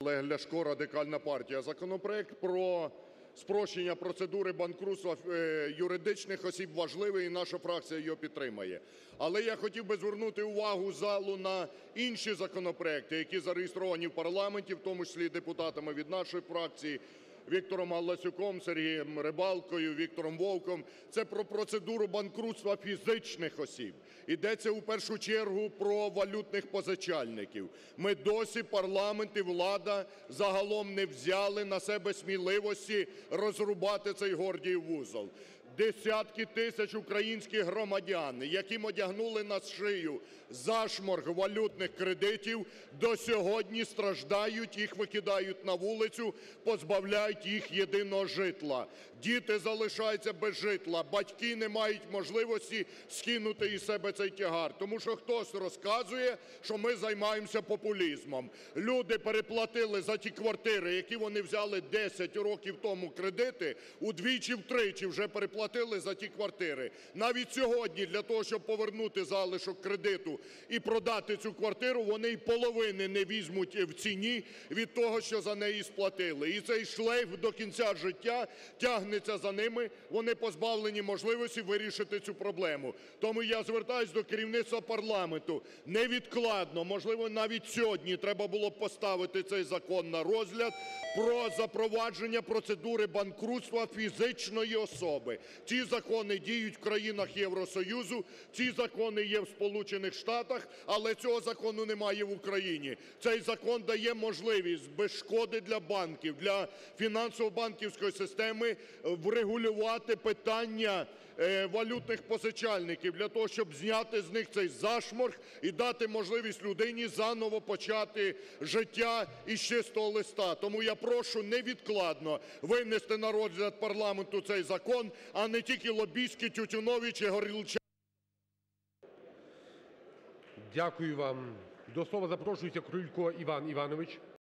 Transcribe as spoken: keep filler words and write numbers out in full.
Олег Ляшко, Радикальна партія. Законопроект про спрощення процедури банкрутства юридичних осіб важливий, і наша фракція його підтримає. Але я хотів би звернути увагу залу на інші законопроекти, які зареєстровані в парламенті, в тому числі депутатами від нашої фракції: Віктором Галасюком, Сергієм Рибалкою, Віктором Вовком. Це про процедуру банкрутства фізичних осіб. Йдеться у першу чергу про валютних позичальників. Ми досі, парламент і влада, загалом не взяли на себе сміливості розрубати цей Гордіїв вузол. Десятки тисяч українських громадян, яким одягнули на шию зашморг валютних кредитів, до сьогодні страждають, їх викидають на вулицю, позбавляють їх єдиного житла. Діти залишаються без житла, батьки не мають можливості скинути із себе цей тягар, тому що хтось розказує, що ми займаємося популізмом. Люди переплатили за ті квартири, які вони взяли десять років тому кредити, удвічі-втричі вже переплатили за ті квартири. Навіть сьогодні для того, щоб повернути залишок кредиту і продати цю квартиру, вони й половини не візьмуть в ціні від того, що за неї сплатили. І цей шлейф до кінця життя тягнеться за ними, вони позбавлені можливості вирішити цю проблему. Тому я звертаюсь до керівництва парламенту: невідкладно, можливо, навіть сьогодні треба було б поставити цей закон на розгляд про запровадження процедури банкрутства фізичної особи. Ці закони діють в країнах Євросоюзу, ці закони є в Сполучених Штатах, але цього закону немає в Україні. Цей закон дає можливість без шкоди для банків, для фінансово-банківської системи врегулювати питання валютних позичальників для того, щоб зняти з них цей зашморг і дати можливість людині заново почати життя із чистого листа. Тому я прошу невідкладно винести на розгляд парламенту цей закон, а не тільки лобістські, тютюнові чи горілчані. Дякую вам. До слова запрошується Крулько Іван Іванович.